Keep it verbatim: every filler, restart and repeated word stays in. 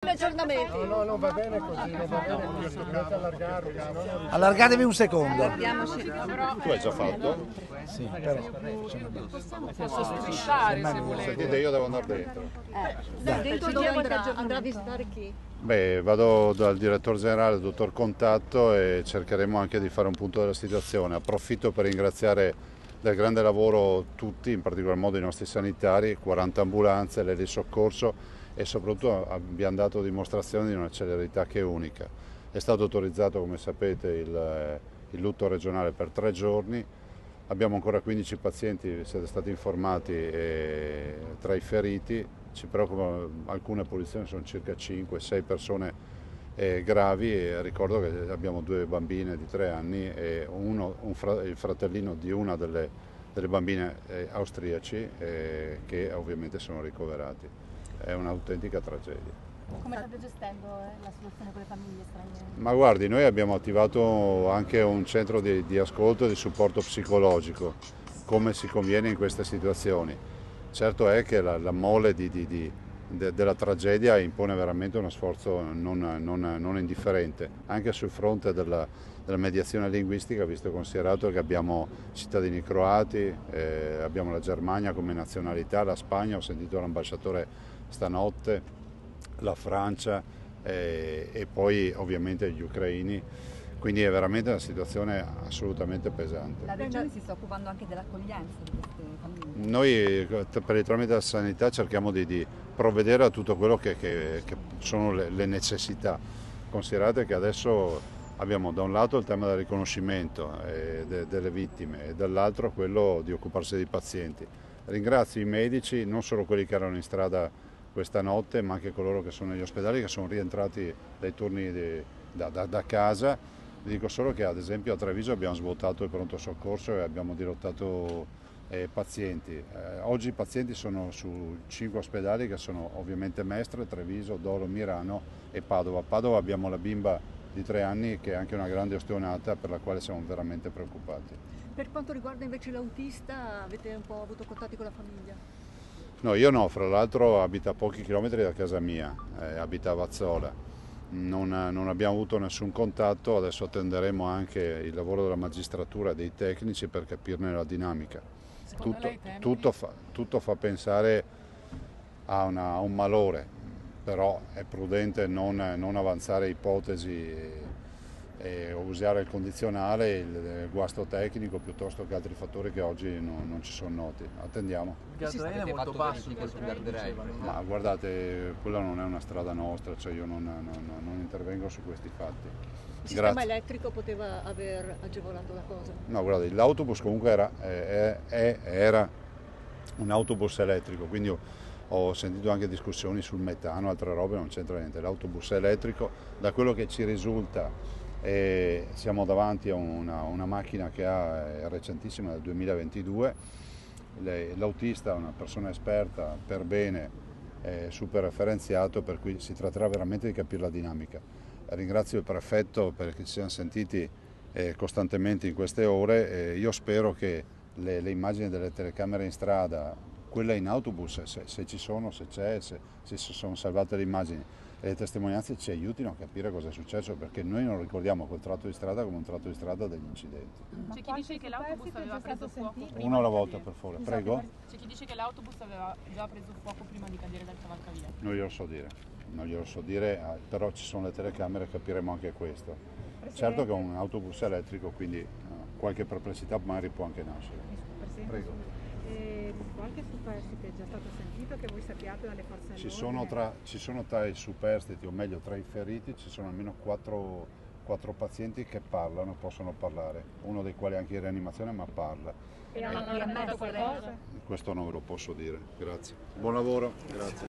aggiornamenti. No, no, non va bene così, non va bene così, dovete allargarvi. Allargatevi un secondo. Tu hai già fatto? Sì, però. Posso strisciare se volete. Sentite, io devo andare dentro. Eh, dentro dove andrà? Andrà a visitare chi? Beh, vado dal direttore generale, il dottor Contatto, e cercheremo anche di fare un punto della situazione. Approfitto per ringraziare del grande lavoro tutti, in particolar modo i nostri sanitari, quaranta ambulanze, l'Eli Soccorso, e soprattutto abbiamo dato dimostrazione di una celerità che è unica. È stato autorizzato, come sapete, il, il lutto regionale per tre giorni. Abbiamo ancora quindici pazienti, siete stati informati, e tra i feriti. Ci preoccupano alcune posizioni, sono circa cinque sei persone eh, gravi, e ricordo che abbiamo due bambine di tre anni e uno, un fra, il fratellino di una delle, delle bambine eh, austriaci eh, che ovviamente sono ricoverati. È un'autentica tragedia. Come state gestendo eh, la situazione con le famiglie straniere? Ma guardi, noi abbiamo attivato anche un centro di, di ascolto e di supporto psicologico, come si conviene in queste situazioni. Certo è che la, la mole di, di, di, de, della tragedia impone veramente uno sforzo non, non, non indifferente, anche sul fronte della, della mediazione linguistica, visto e considerato che abbiamo cittadini croati, eh, abbiamo la Germania come nazionalità, la Spagna, ho sentito l'ambasciatore stanotte, la Francia eh, e poi ovviamente gli ucraini. Quindi è veramente una situazione assolutamente pesante. La Regione si sta occupando anche dell'accoglienza di queste famiglie? Noi per il tramite della sanità cerchiamo di, di provvedere a tutto quello che, che, che sono le, le necessità. Considerate che adesso abbiamo da un lato il tema del riconoscimento eh, de, delle vittime e dall'altro quello di occuparsi dei pazienti. Ringrazio i medici, non solo quelli che erano in strada questa notte, ma anche coloro che sono negli ospedali, che sono rientrati dai turni di, da, da, da casa. Vi dico solo che ad esempio a Treviso abbiamo svuotato il pronto soccorso e abbiamo dirottato eh, pazienti. Eh, oggi i pazienti sono su cinque ospedali che sono ovviamente Mestre, Treviso, Dolo, Mirano e Padova. A Padova abbiamo la bimba di tre anni che è anche una grande ostionata, per la quale siamo veramente preoccupati. Per quanto riguarda invece l'autista, avete un po' avuto contatti con la famiglia? No, io no, fra l'altro abita a pochi chilometri da casa mia, eh, abita a Vazzola. Non, non abbiamo avuto nessun contatto, adesso attenderemo anche il lavoro della magistratura e dei tecnici per capirne la dinamica. Tutto, tutto, fa, tutto fa pensare a, una, a un malore, però è prudente non, non avanzare ipotesi e, e usare il condizionale, il, il guasto tecnico piuttosto che altri fattori che oggi no, non ci sono noti. Attendiamo. Il gasolio è molto basso sul guardrail. Ma guardate, quella non è una strada nostra, cioè io non, non, non intervengo su questi fatti. Il sistema Grazie. elettrico poteva aver agevolato la cosa? No, guardate, l'autobus comunque era, è, è, era un autobus elettrico, quindi ho, ho sentito anche discussioni sul metano, altre robe, non c'entra niente. L'autobus elettrico, da quello che ci risulta, e siamo davanti a una, una macchina che ha, è recentissima, del duemilaventidue. L'autista è una persona esperta, per bene, è super referenziato, per cui si tratterà veramente di capire la dinamica. Ringrazio il prefetto perché ci siamo sentiti eh, costantemente in queste ore, e io spero che le, le immagini delle telecamere in strada, quelle in autobus, se, se ci sono, se c'è, se, se si sono salvate le immagini, e le testimonianze ci aiutino a capire cosa è successo, perché noi non ricordiamo quel tratto di strada come un tratto di strada degli incidenti. C'è chi dice che l'autobus aveva preso fuoco prima Uno alla di volta, cadere. per favore, prego. C'è chi dice che l'autobus aveva già preso fuoco prima di cadere dal cavalcavia. Non glielo so dire, non glielo so dire, però ci sono le telecamere, capiremo anche questo. Certo che è un autobus elettrico, quindi no, qualche perplessità magari può anche nascere. Presidente, Prego. Eh, qualche superstite è già stato sentito che voi sappiate dalle forze dell'ordine? Ci sono, tra, ci sono tra i superstiti, o meglio tra i feriti, ci sono almeno quattro, quattro pazienti che parlano, possono parlare, uno dei quali è anche in rianimazione, ma parla. E hanno riammesso qualcosa? Questo non ve lo posso dire, grazie. Buon lavoro, grazie.